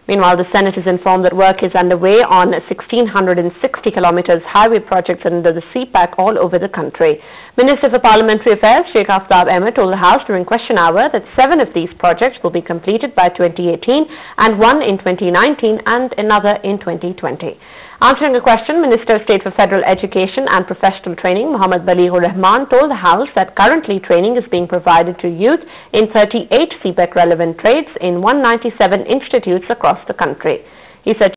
Meanwhile, the Senate is informed that work is underway on 1,660 kilometers highway projects under the CPAC all over the country. Minister for Parliamentary Affairs Sheikh Aftab Ahmed told the House during question hour that 7 of these projects will be completed by 2018 and 1 in 2019 and another in 2020. Answering a question, Minister of State for Federal Education and Professional Training Mohammad Balighur Rahman told the House that currently training is being provided to youth in 38 CPAC relevant trades in 197 institutes across the country. He said